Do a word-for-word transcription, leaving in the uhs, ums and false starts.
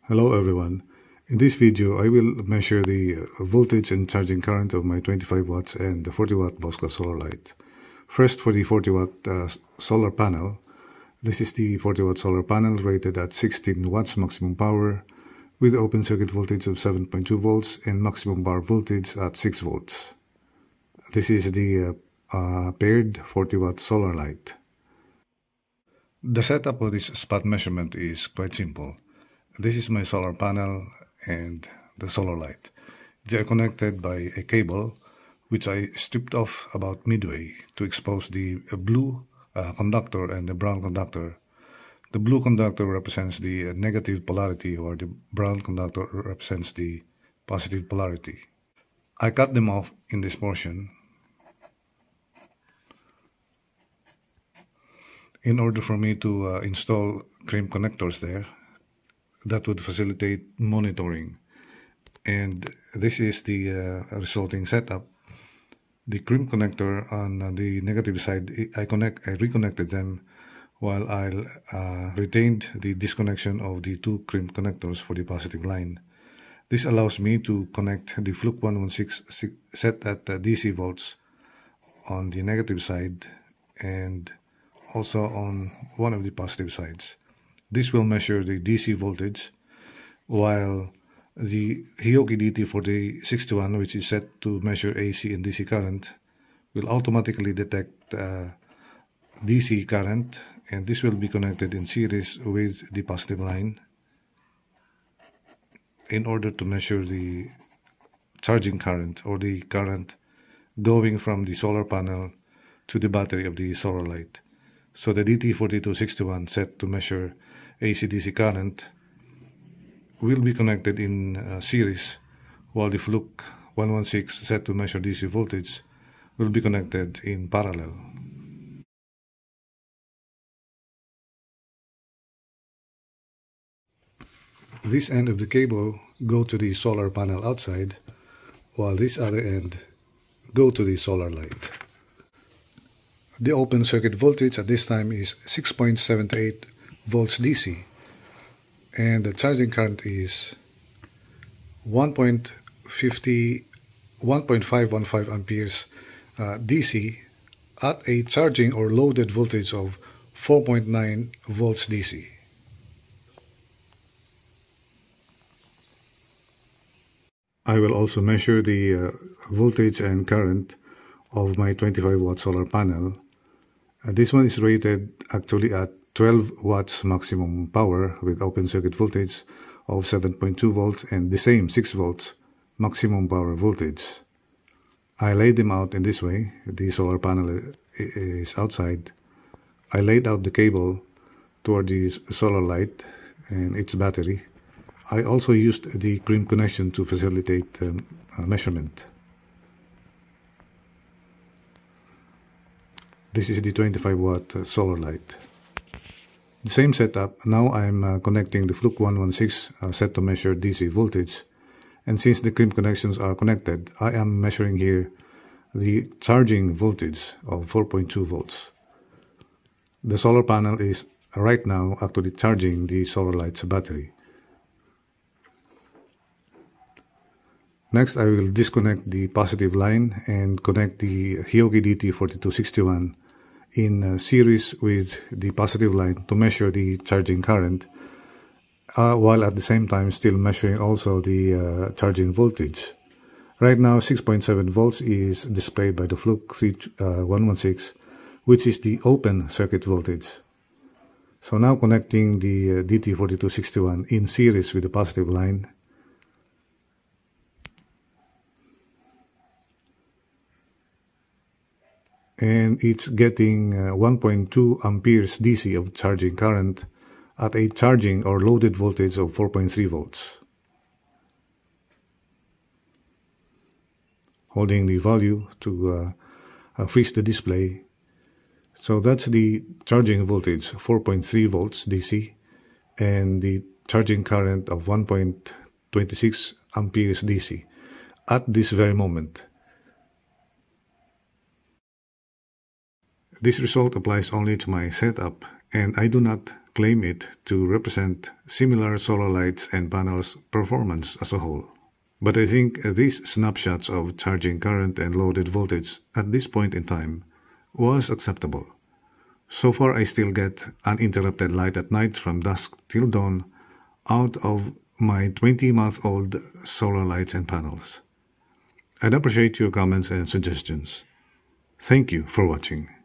Hello everyone. In this video I will measure the voltage and charging current of my twenty-five watts and the forty watt Bosca solar light. First, for the forty watt uh, solar panel. This is the forty watt solar panel rated at sixteen watts maximum power with open circuit voltage of seven point two volts and maximum bar voltage at six volts. This is the uh, uh, paired forty watt solar light. The setup of this spot measurement is quite simple. This is my solar panel and the solar light. They are connected by a cable which I stripped off about midway to expose the blue uh, conductor and the brown conductor. The blue conductor represents the negative polarity, or the brown conductor represents the positive polarity. I cut them off in this portion in order for me to uh, install crimp connectors there that would facilitate monitoring. And this is the uh, resulting setup. The crimp connector on uh, the negative side, I connect, I reconnected them while I uh, retained the disconnection of the two crimp connectors for the positive line. This allows me to connect the Fluke one sixteen set at uh, D C volts on the negative side and also on one of the positive sides. This will measure the D C voltage, while the Hioki D T forty sixty-one, which is set to measure A C and D C current, will automatically detect uh, D C current, and this will be connected in series with the positive line in order to measure the charging current, or the current going from the solar panel to the battery of the solar light. So the D T forty-two sixty-one set to measure A C D C current will be connected in uh, series, while the Fluke one sixteen set to measure D C voltage will be connected in parallel. This end of the cable go to the solar panel outside, while this other end go to the solar light. The open circuit voltage at this time is six point seven eight volts D C, and the charging current is one point five one five amperes uh, D C at a charging or loaded voltage of four point nine volts D C. I will also measure the uh, voltage and current of my twenty-five watt solar panel. Uh, this one is rated actually at twelve watts maximum power with open circuit voltage of seven point two volts and the same six volts maximum power voltage. I laid them out in this way. The solar panel is outside. I laid out the cable toward the solar light and its battery. I also used the crimp connection to facilitate um, measurement. This is the twenty-five watt uh, solar light. The same setup. Now I'm uh, connecting the Fluke one sixteen uh, set to measure D C voltage, and since the crimp connections are connected, I am measuring here the charging voltage of four point two volts. The solar panel is right now actually charging the solar light's battery. Next, I will disconnect the positive line and connect the Hioki D T forty-two sixty-one in uh, series with the positive line to measure the charging current, uh, while at the same time still measuring also the uh, charging voltage. Right now, six point seven volts is displayed by the Fluke one sixteen, which is the open circuit voltage. So now connecting the uh, D T forty-two sixty-one in series with the positive line. And it's getting uh, one point two amperes D C of charging current at a charging or loaded voltage of four point three volts. Holding the value to uh, uh, freeze the display. So that's the charging voltage, four point three volts D C, and the charging current of one point two six amperes D C at this very moment. This result applies only to my setup and I do not claim it to represent similar solar lights and panels performance as a whole. But I think these snapshots of charging current and loaded voltage at this point in time was acceptable. So far, I still get uninterrupted light at night from dusk till dawn out of my twenty-month-old solar lights and panels. I'd appreciate your comments and suggestions. Thank you for watching.